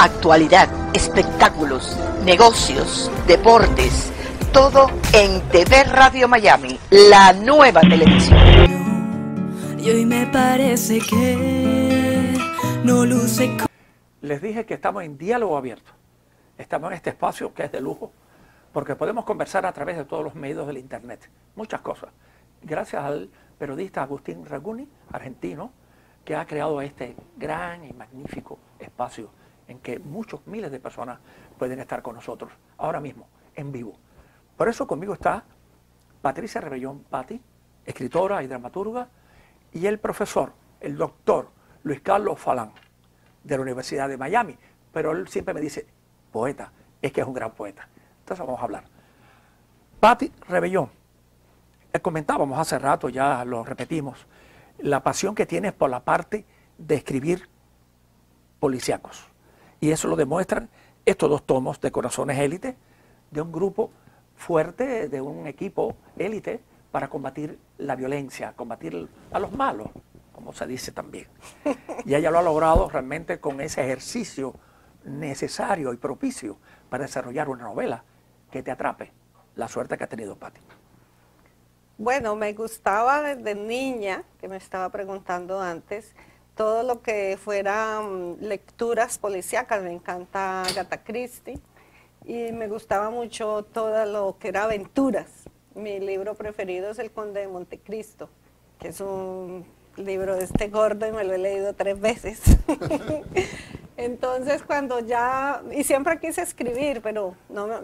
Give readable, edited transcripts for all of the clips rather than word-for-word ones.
actualidad, espectáculos, negocios, deportes, todo en TV Radio Miami, la nueva televisión. Y hoy me parece que no luce. Les dije que estamos en diálogo abierto. Estamos en este espacio que es de lujo, porque podemos conversar a través de todos los medios del internet. Muchas cosas. Gracias al periodista Agustín Raguni, argentino, que ha creado este gran y magnífico espacio en que muchos miles de personas pueden estar con nosotros ahora mismo, en vivo. Por eso conmigo está Patricia Rebellón Patti, escritora y dramaturga, y el profesor, el doctor Luis Carlos Falán, de la Universidad de Miami. Pero él siempre me dice, poeta, es que es un gran poeta. Entonces vamos a hablar. Patti Rebellón, comentábamos hace rato, ya lo repetimos, la pasión que tienes por la parte de escribir policíacos. Y eso lo demuestran estos dos tomos de Corazones Élite, de un grupo fuerte, de un equipo élite para combatir la violencia, combatir a los malos, como se dice también. Y ella lo ha logrado realmente con ese ejercicio necesario y propicio para desarrollar una novela que te atrape. La suerte que ha tenido Patti. Bueno, me gustaba desde niña, que me estaba preguntando antes, todo lo que fueran lecturas policíacas. Me encanta Agatha Christie y me gustaba mucho todo lo que era aventuras. Mi libro preferido es El Conde de Montecristo, que es un libro de este gordo y me lo he leído 3 veces. Entonces cuando ya, y siempre quise escribir, pero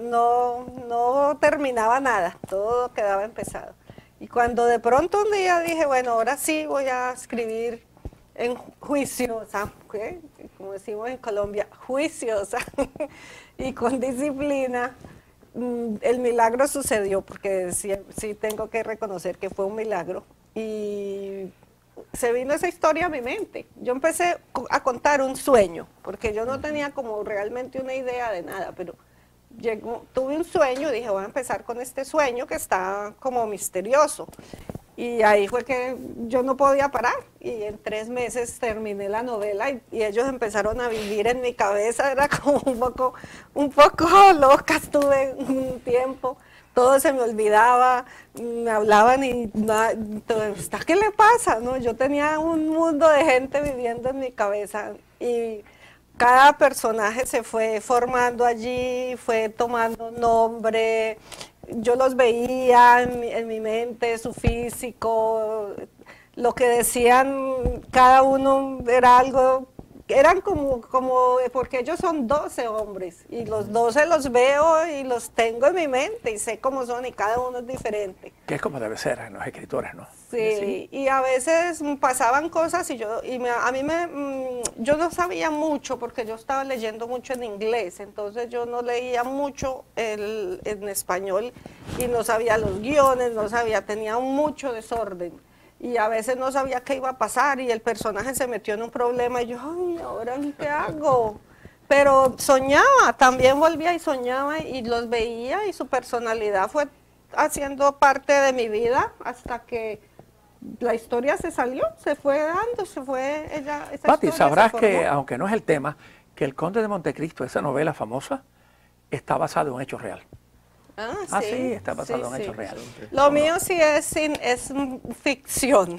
no terminaba nada, todo quedaba empezado. Y cuando de pronto un día dije, bueno, ahora sí voy a escribir en juiciosa, ¿qué? Como decimos en Colombia, juiciosa, y con disciplina, el milagro sucedió, porque sí tengo que reconocer que fue un milagro. Y se vino esa historia a mi mente. Yo empecé a contar un sueño, porque yo no tenía como realmente una idea de nada, pero tuve un sueño y dije, voy a empezar con este sueño que está como misterioso. Y ahí fue que yo no podía parar, y en 3 meses terminé la novela y ellos empezaron a vivir en mi cabeza. Era como un poco loca, estuve un tiempo. Todo se me olvidaba, me hablaban y nada, ¿qué le pasa? ¿No? Yo tenía un mundo de gente viviendo en mi cabeza y cada personaje se fue formando allí, fue tomando nombre. Yo los veía en mi mente, su físico, lo que decían cada uno era algo. Eran como, porque ellos son 12 hombres, y los 12 los veo y los tengo en mi mente, y sé cómo son, y cada uno es diferente. Que es como debe ser en los escritores, ¿no? Sí, y a veces pasaban cosas, y yo no sabía mucho, porque yo estaba leyendo mucho en inglés, entonces yo no leía mucho en español, y no sabía los guiones, tenía mucho desorden. Y a veces no sabía qué iba a pasar, y el personaje se metió en un problema y yo, ay, ¿ahora qué hago? Pero soñaba, también volvía y soñaba y los veía, y su personalidad fue haciendo parte de mi vida hasta que la historia se salió, se fue dando, Patti, sabrás que, aunque no es el tema, que El Conde de Montecristo, esa novela famosa, está basada en un hecho real. Sí, está basado en hechos reales. Lo mío sí es ficción.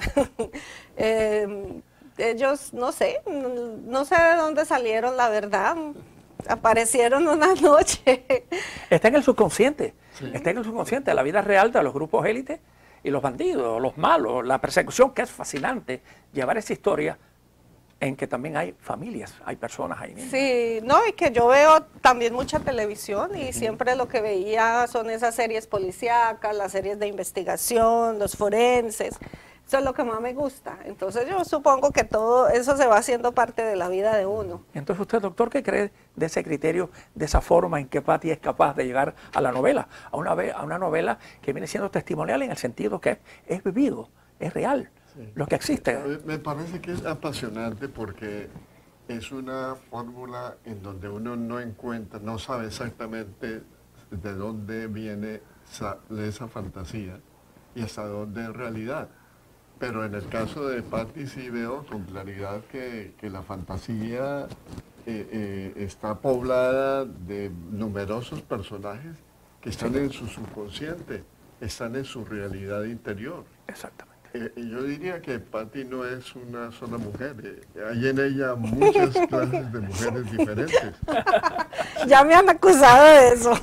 Ellos, no sé de dónde salieron, la verdad. Aparecieron una noche. Está en el subconsciente, está en el subconsciente, la vida real de los grupos élites y los bandidos, los malos, la persecución, que es fascinante, llevar esa historia en que también hay familias, hay personas, hay niños. Sí, no, y que yo veo también mucha televisión, y siempre lo que veía son esas series policíacas, las series de investigación, los forenses. Eso es lo que más me gusta. Entonces yo supongo que todo eso se va haciendo parte de la vida de uno. Entonces usted, doctor, ¿qué cree de ese criterio, de esa forma en que Patti es capaz de llegar a la novela? A una novela que viene siendo testimonial en el sentido que es vivido, es real. Sí. Lo que existe. Me parece que es apasionante porque es una fórmula en donde uno no sabe exactamente de dónde viene esa fantasía y hasta dónde es realidad. Pero en el caso de Patti sí veo con claridad que la fantasía está poblada de numerosos personajes que están en su subconsciente, están en su realidad interior. Exactamente. Yo diría que Patti no es una sola mujer, hay en ella muchas clases de mujeres diferentes. Ya me han acusado de eso,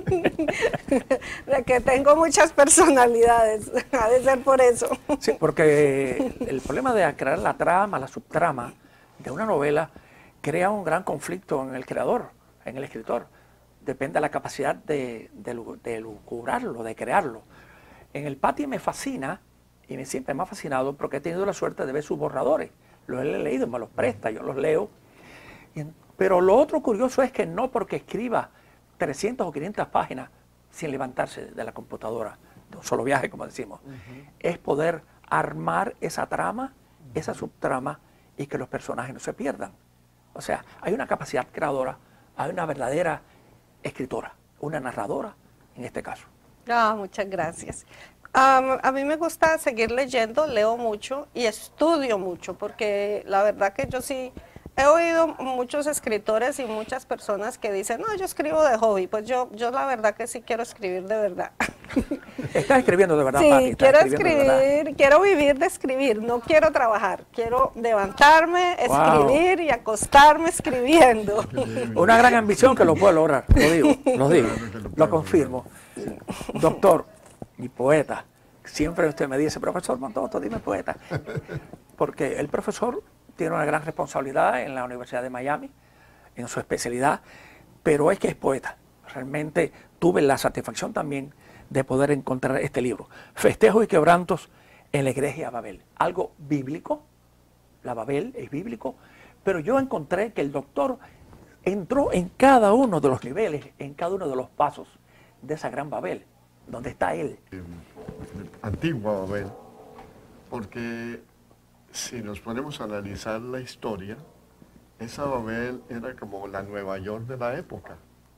de que tengo muchas personalidades, ha de ser por eso. Sí, porque el problema de crear la trama, la subtrama de una novela crea un gran conflicto en el creador, en el escritor. Depende de la capacidad de lucubrarlo, de crearlo. En el Patti me fascina, y siempre me ha fascinado, porque he tenido la suerte de ver sus borradores. Los he leído, me los presta, yo los leo. Pero lo otro curioso es que no porque escriba 300 o 500 páginas sin levantarse de la computadora, de un solo viaje, como decimos, es poder armar esa trama, esa subtrama, y que los personajes no se pierdan. O sea, hay una capacidad creadora, hay una verdadera escritora, una narradora en este caso. Muchas gracias. A mí me gusta seguir leyendo, leo mucho y estudio mucho, porque la verdad que yo sí he oído muchos escritores y muchas personas que dicen, no, yo escribo de hobby. Pues yo la verdad que sí quiero escribir de verdad. ¿Estás escribiendo de verdad, Sí, Patti? quiero escribir, quiero vivir de escribir, no quiero trabajar, quiero levantarme, escribir y acostarme escribiendo. Una gran ambición que lo puedo lograr, lo digo, lo confirmo. Doctor y poeta, siempre usted me dice, profesor Montoto, dime poeta, porque el profesor tiene una gran responsabilidad en la Universidad de Miami, en su especialidad, pero es que es poeta. Realmente tuve la satisfacción también de poder encontrar este libro, Festejos y Quebrantos en la Iglesia de Babel. Algo bíblico, la Babel es bíblico, pero yo encontré que el doctor entró en cada uno de los niveles, en cada uno de los pasos de esa gran Babel, donde está él. Antigua Babel, porque si nos ponemos a analizar la historia, esa Babel era como la Nueva York de la época,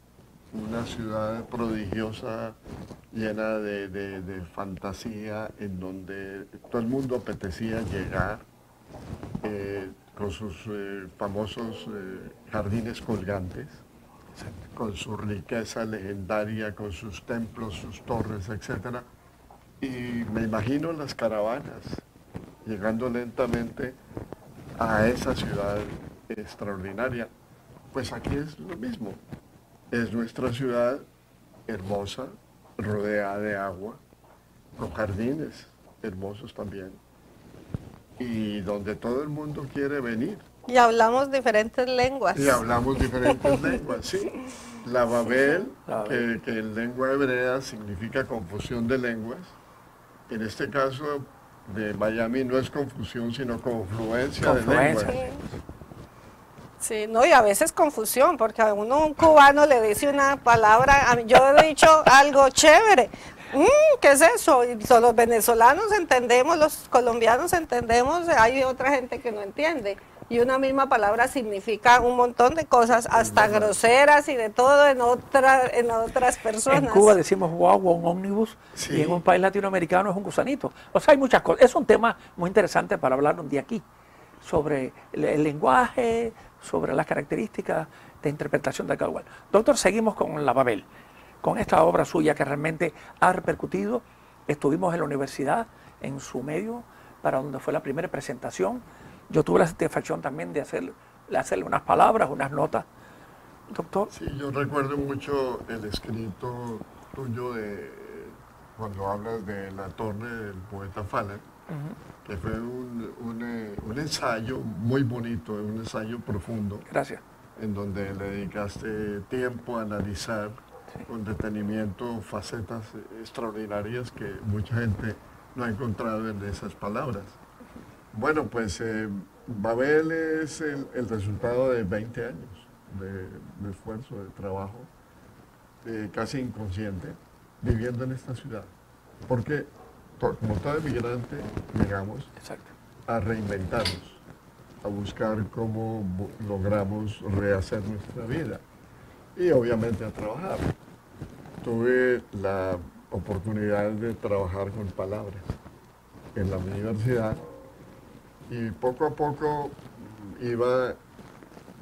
una ciudad prodigiosa, llena de fantasía, en donde todo el mundo apetecía llegar, con sus famosos jardines colgantes, con su riqueza legendaria, con sus templos, sus torres, etc. Y me imagino las caravanas llegando lentamente a esa ciudad extraordinaria. Pues aquí es lo mismo. Es nuestra ciudad hermosa, rodeada de agua, con jardines hermosos también, y donde todo el mundo quiere venir. Y hablamos diferentes lenguas. Y hablamos diferentes lenguas, sí. La Babel, que en lengua hebrea significa confusión de lenguas. En este caso de Miami no es confusión, sino confluencia de lenguas. Sí, no, y a veces confusión, porque a uno, un cubano, le dice una palabra, yo he dicho algo chévere. ¿Qué es eso? Y los venezolanos entendemos, los colombianos entendemos, hay otra gente que no entiende. Y una misma palabra significa un montón de cosas, hasta groseras y de todo en otras personas. En Cuba decimos guagua, un ómnibus, sí. Y en un país latinoamericano es un gusanito. O sea, hay muchas cosas. Es un tema muy interesante para hablar un día aquí, sobre el lenguaje, sobre las características de interpretación de cada cual. Doctor, seguimos con la Babel, con esta obra suya que realmente ha repercutido. Estuvimos en la universidad, en su medio, para donde fue la primera presentación. Yo tuve la satisfacción también de hacerle unas palabras, unas notas. Doctor. Sí, yo recuerdo mucho el escrito tuyo cuando hablas de la torre del poeta Faller, que fue un ensayo muy bonito, un ensayo profundo. Gracias. En donde le dedicaste tiempo a analizar con detenimiento facetas extraordinarias que mucha gente no ha encontrado en esas palabras. Bueno, pues Babel es el resultado de 20 años de esfuerzo, de trabajo, casi inconsciente, viviendo en esta ciudad. Porque como todo emigrante llegamos a reinventarnos, a buscar cómo logramos rehacer nuestra vida y obviamente a trabajar. Tuve la oportunidad de trabajar con palabras en la universidad y poco a poco iba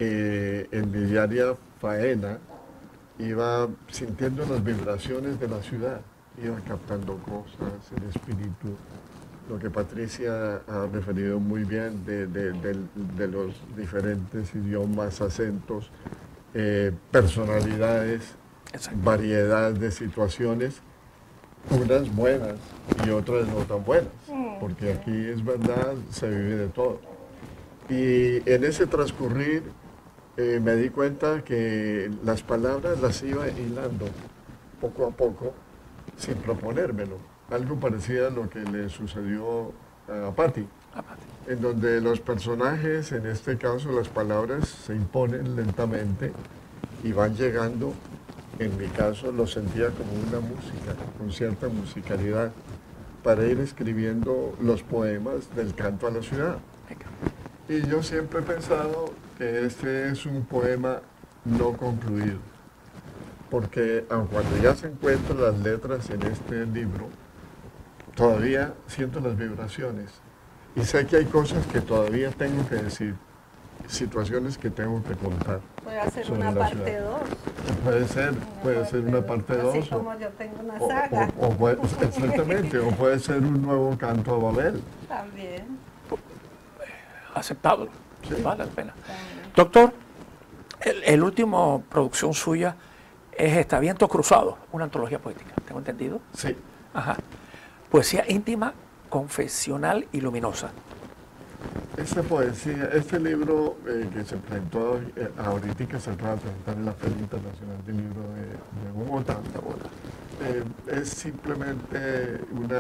en mi diaria faena, iba sintiendo las vibraciones de la ciudad, iba captando cosas, el espíritu, lo que Patricia ha referido muy bien de los diferentes idiomas, acentos, personalidades, Exacto. variedad de situaciones, unas buenas y otras no tan buenas, porque aquí es verdad, se vive de todo. Y en ese transcurrir me di cuenta que las palabras las iba hilando poco a poco sin proponérmelo. Algo parecido a lo que le sucedió a Patti, en donde los personajes, en este caso las palabras, se imponen lentamente y van llegando. En mi caso lo sentía como una música, con cierta musicalidad, para ir escribiendo los poemas del canto a la ciudad. Y yo siempre he pensado que este es un poema no concluido, porque aun cuando ya se encuentran las letras en este libro, todavía siento las vibraciones y sé que hay cosas que todavía tengo que decir, situaciones que tengo que contar. Puede hacer sobre una la parte ciudad. 2. Puede ser una parte 2. Así como yo tengo una saga. Exactamente, o puede ser un nuevo canto a Babel. También. Aceptable, Sí. vale la pena. Doctor, el último producción suya es Vientos Cruzados, una antología poética, ¿tengo entendido? Sí, Ajá. Poesía íntima, confesional y luminosa. esta poesía, este libro que se presentó ahorita, que se va a presentar en la Feria Internacional del Libro de Bogotá, es simplemente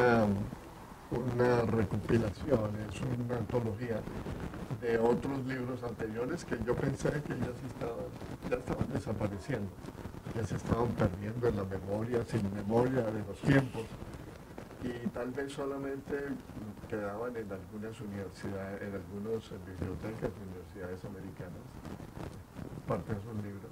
una recopilación, es una antología de otros libros anteriores que yo pensé que ya estaban desapareciendo, ya se estaban perdiendo en la memoria, sin memoria de los tiempos, y tal vez solamente quedaban en algunas universidades, en algunas bibliotecas de universidades americanas, parte de esos libros,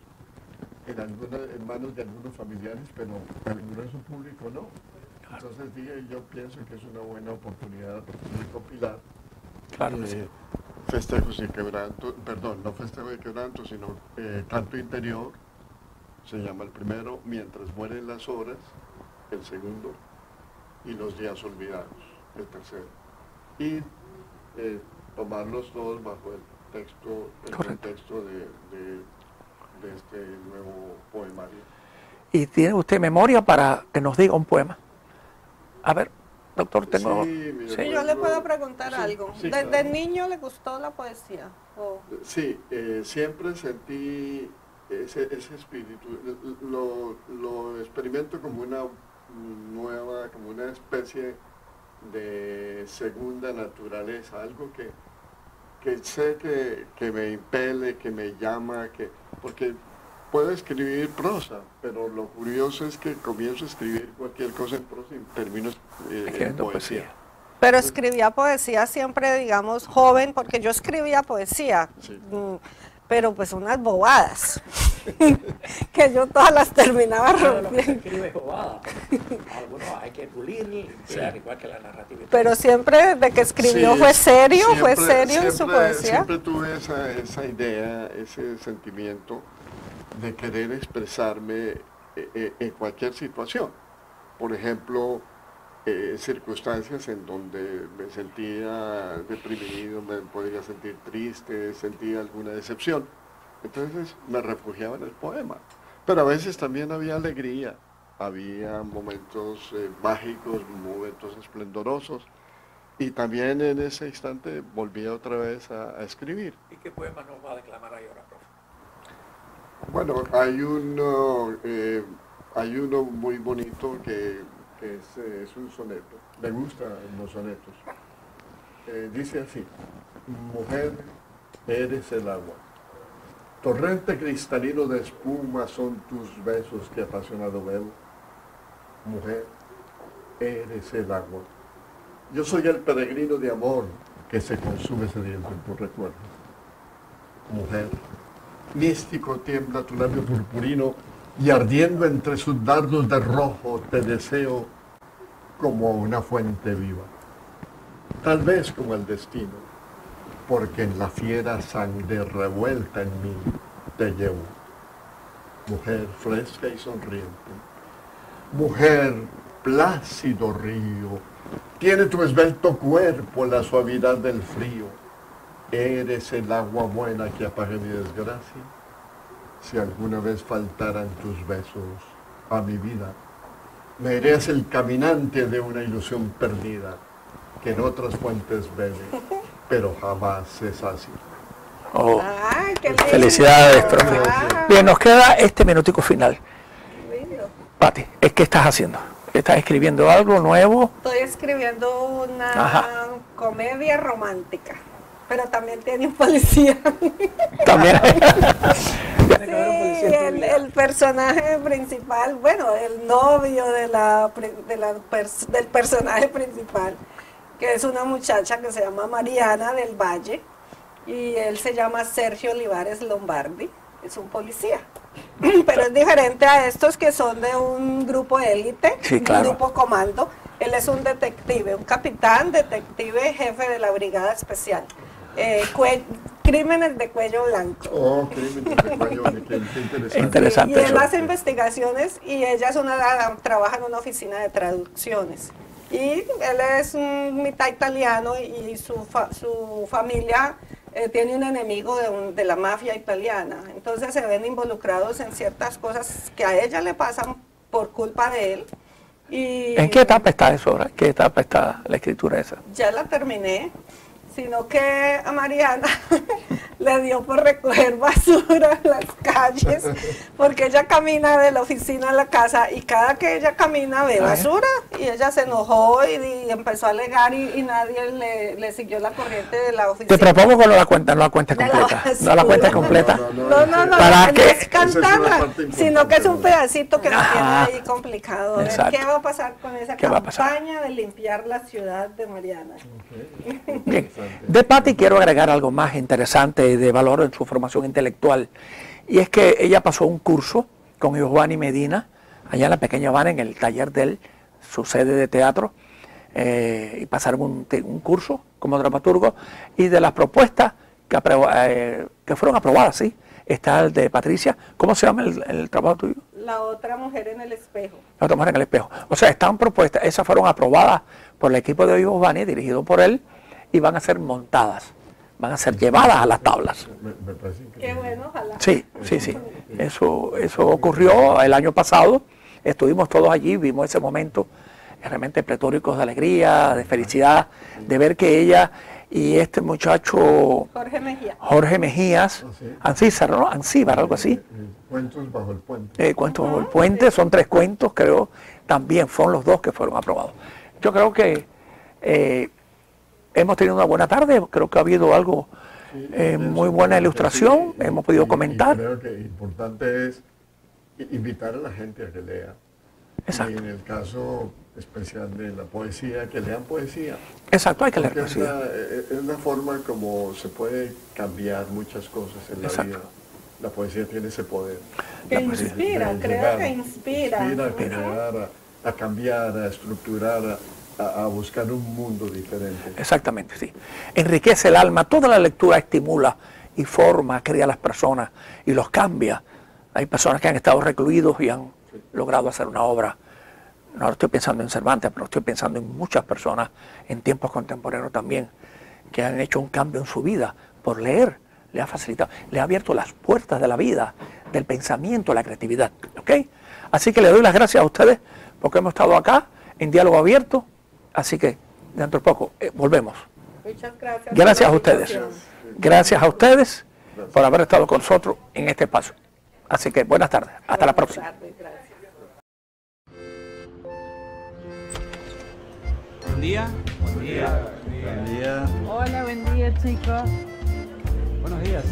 en manos de algunos familiares, pero al ingreso público no. Entonces dije, yo pienso que es una buena oportunidad de recopilar Claro que sí. festejos y quebranto, perdón, no festejo y quebranto, sino canto interior, se llama el primero, Mientras mueren las horas, el segundo, y Los días olvidados, el tercero. Y tomarlos todos bajo el contexto de este nuevo poemario. ¿Y tiene usted memoria para que nos diga un poema? A ver, doctor, tengo... Sí, mire, Sí, yo le puedo preguntar sí, algo. sí, ¿Desde claro. niño le gustó la poesía? ¿O Sí, siempre sentí ese espíritu. Lo experimento como una nueva, como una especie de segunda naturaleza, algo que sé que me impele, que me llama, porque puedo escribir prosa, pero lo curioso es que comienzo a escribir cualquier cosa en prosa y termino en Escribiendo poesía. poesía. Pero escribía poesía siempre, digamos, joven, porque yo escribía poesía, Sí. pero pues unas bobadas, que yo todas las terminaba rompiendo. escribe es bobada. Algunos hay que pulir, igual que la narrativa. Pero siempre desde que escribió Sí, fue serio en su siempre- poesía. Siempre tuve esa idea, ese sentimiento de querer expresarme en cualquier situación. Por ejemplo, circunstancias en donde me sentía deprimido, me podría sentir triste, sentía alguna decepción. Entonces me refugiaba en el poema. Pero a veces también había alegría, había momentos mágicos, momentos esplendorosos. Y también en ese instante volvía otra vez a escribir. ¿Y qué poema nos va a declamar ahí ahora, profe? Bueno, hay uno muy bonito que es un soneto. Me gustan los sonetos. Dice así: mujer, eres el agua. Torrente cristalino de espuma son tus besos que apasionado bebo. Mujer, eres el agua. Yo soy el peregrino de amor que se consume sediento en tu recuerdo. Mujer, místico tiembla tu labio purpurino y ardiendo entre sus dardos de rojo te deseo como una fuente viva. Tal vez como el destino, porque en la fiera sangre revuelta en mí te llevo. Mujer fresca y sonriente, mujer plácido río, tiene tu esbelto cuerpo la suavidad del frío. Eres el agua buena que apague mi desgracia. Si alguna vez faltaran tus besos a mi vida, me eres el caminante de una ilusión perdida, que en otras fuentes bebe, pero jamás se sacia. Oh, Ay, qué lindo. felicidades, profe. Ah, Bien, nos queda este minutico final. qué lindo. Pati, ¿qué estás haciendo? ¿Estás escribiendo algo nuevo? Estoy escribiendo una Ajá. comedia romántica, pero también tiene un policía. También. Sí, el personaje principal, bueno, el novio del personaje principal, que es una muchacha que se llama Mariana del Valle, y él se llama Sergio Olivares Lombardi, es un policía. Pero es diferente a estos que son de un grupo élite, Sí, claro. un grupo comando. Él es un detective, un capitán detective, jefe de la brigada especial. Crímenes de cuello blanco. Oh, crimen de cuello, qué interesante. Interesante. Y él eso. hace investigaciones y ella trabaja en una oficina de traducciones. Y él es mitad italiano y su familia tiene un enemigo de la mafia italiana. Entonces se ven involucrados en ciertas cosas que a ella le pasan por culpa de él. Y ¿En qué etapa está eso ahora? ¿En qué etapa está la escritura esa? ya la terminé, sino que a Mariana le dio por recoger basura en las calles, porque ella camina de la oficina a la casa y cada que ella camina ve basura, y ella se enojó y empezó a alegar y nadie le siguió la corriente de la oficina. Te propongo que no la cuentes De la completa. basura. No la cuentes completa. No, ¿Para no qué? es cantarla, Esa es una parte sino que es un importante, ¿no? pedacito que me tiene Ajá. ahí complicado. A ver, Exacto. ¿qué va a pasar con esa ¿Qué va a pasar? campaña de limpiar la ciudad de Mariana? Bien. De Patti quiero agregar algo más interesante y de valor en su formación intelectual. Y es que ella pasó un curso con Giovanni Medina, allá en la Pequeña Habana, en el taller de él, su sede de teatro, y pasaron un curso como dramaturgo. Y de las propuestas que fueron aprobadas, ¿sí? Está el de Patricia. ¿Cómo se llama el trabajo tuyo? La otra mujer en el espejo. La otra mujer en el espejo. O sea, están propuestas, esas fueron aprobadas por el equipo de Giovanni, dirigido por él, y van a ser montadas, van a ser llevadas a las tablas. Me parece increíble. Qué bueno, ojalá. Sí, sí, sí. Eso ocurrió el año pasado. Estuvimos todos allí, vimos ese momento realmente pletóricos de alegría, de felicidad, de ver que ella y este muchacho Jorge Mejía. Jorge Mejías, sí. Ancíbar, ¿no? Ancíbar, algo así. Cuentos bajo el puente. Cuentos bajo el puente, son 3 cuentos, creo, también fueron los 2 que fueron aprobados. Yo creo que hemos tenido una buena tarde, creo que ha habido algo, muy buena ilustración, Sí, hemos podido y comentar. creo que importante es invitar a la gente a que lea. Exacto. Y en el caso especial de la poesía, que lean poesía. Exacto, hay que leer Porque poesía. es la forma como se puede cambiar muchas cosas en la Exacto. vida. La poesía tiene ese poder. Que De inspira, creo llegar, que inspira. Inspira a crear, a cambiar, a estructurar, a buscar un mundo diferente. Exactamente, sí. Enriquece el alma, toda la lectura estimula y forma, crea a las personas y los cambia. Hay personas que han estado recluidos y han logrado hacer una obra. No estoy pensando en Cervantes, pero estoy pensando en muchas personas en tiempos contemporáneos también, que han hecho un cambio en su vida por leer. Le ha facilitado, le ha abierto las puertas de la vida, del pensamiento, la creatividad. ¿Ok? Así que le doy las gracias a ustedes porque hemos estado acá en diálogo abierto. Así que dentro de poco volvemos. Muchas gracias. Gracias por a la ustedes. invitación. Gracias a ustedes por haber estado con nosotros en este espacio. Así que buenas tardes. Hasta la Buenas próxima. tardes, gracias. Buen día. Buen día. Buen día. Hola, buen día, chicos. Buenos días.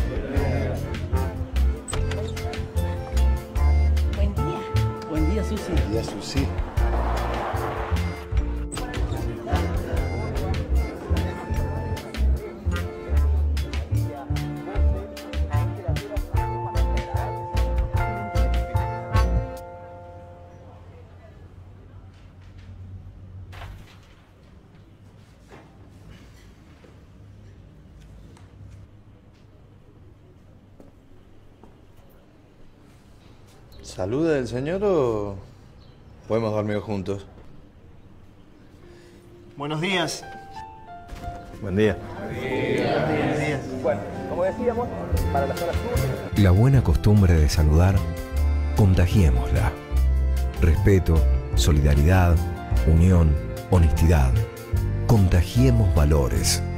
Buen día. Buen día, Susi. Y eso sí. ¿Saluda del señor o podemos dormir juntos? Buenos días. Buen día. Bueno, como decíamos, para las horas sur. La buena costumbre de saludar, contagiémosla. Respeto, solidaridad, unión, honestidad. Contagiemos valores.